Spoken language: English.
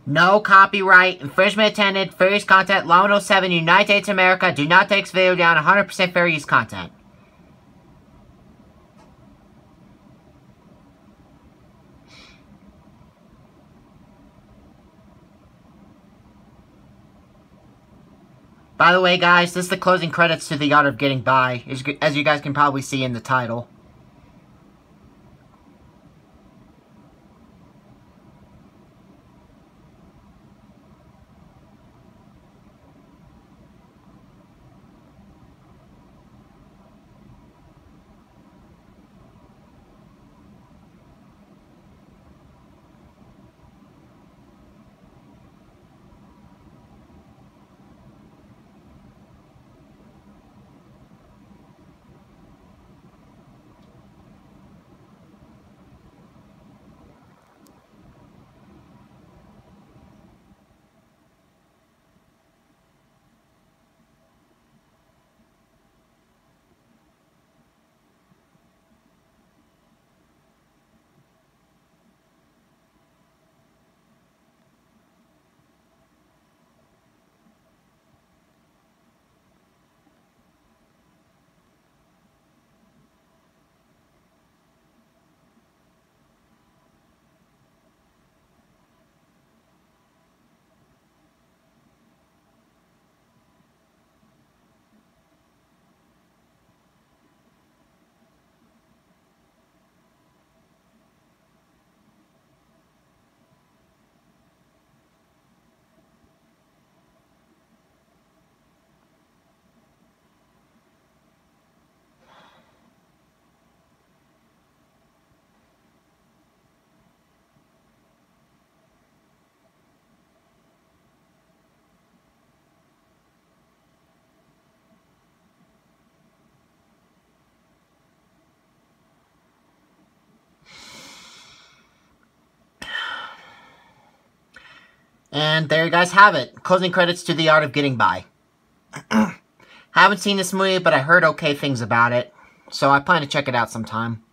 No copyright infringement intended. Fair use content. Law 107, United States of America. Do not take this video down. 100% fair use content. By the way, guys, this is the closing credits to The Art of Getting By, as you guys can probably see in the title. And there you guys have it. Closing credits to The Art of Getting By. Haven't seen this movie, but I heard okay things about it. So I plan to check it out sometime.